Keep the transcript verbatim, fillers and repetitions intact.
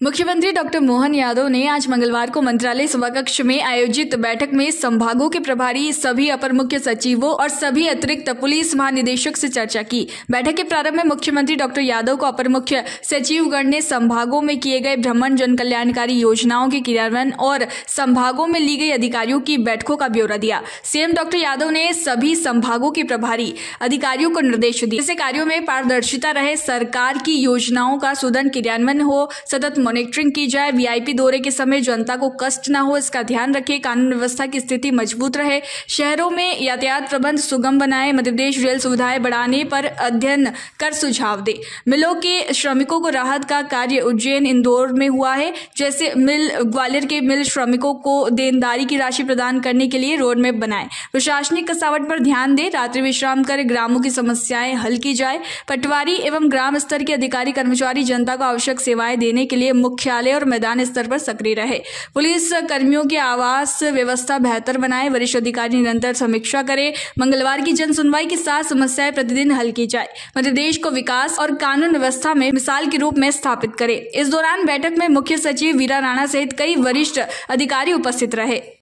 मुख्यमंत्री डॉक्टर मोहन यादव ने आज मंगलवार को मंत्रालय सभाकक्ष में आयोजित बैठक में संभागों के प्रभारी, सभी अपर मुख्य सचिवों और सभी अतिरिक्त पुलिस महानिदेशक से चर्चा की। बैठक के प्रारंभ में मुख्यमंत्री डॉक्टर यादव को अपर मुख्य सचिवगण ने संभागों में किए गए भ्रमण, जन कल्याणकारी योजनाओं के क्रियान्वयन और संभागों में ली गई अधिकारियों की बैठकों का ब्यौरा दिया। सीएम डॉक्टर यादव ने सभी संभागों के प्रभारी अधिकारियों को निर्देश दिए ऐसे कार्यों में पारदर्शिता रहे, सरकार की योजनाओं का सुदृढ़ क्रियान्वयन हो, सतत मॉनिटरिंग की जाए, वीआईपी दौरे के समय जनता को कष्ट न हो इसका ध्यान रखें, कानून व्यवस्था की स्थिति मजबूत रहे, शहरों में यातायात प्रबंध सुगम बनाए, मध्य प्रदेश रेल सुविधाएं बढ़ाने पर अध्ययन कर सुझाव दे। मिलों के श्रमिकों को राहत का कार्य उज्जैन, इंदौर में हुआ है। जैसे मिल ग्वालियर के मिल श्रमिकों को देनदारी की राशि प्रदान करने के लिए रोडमैप बनाए। प्रशासनिक कसावट पर ध्यान दे, रात्रि विश्राम कर ग्रामों की समस्याएं हल की जाए। पटवारी एवं ग्राम स्तर के अधिकारी कर्मचारी जनता को आवश्यक सेवाएं देने के लिए मुख्यालय और मैदान स्तर पर सक्रिय रहे। पुलिस कर्मियों की आवास व्यवस्था बेहतर बनाए। वरिष्ठ अधिकारी निरंतर समीक्षा करें। मंगलवार की जन सुनवाई की सात समस्याएं प्रतिदिन हल की जाए। मध्य प्रदेश को विकास और कानून व्यवस्था में मिसाल के रूप में स्थापित करें। इस दौरान बैठक में मुख्य सचिव वीरा राणा सहित कई वरिष्ठ अधिकारी उपस्थित रहे।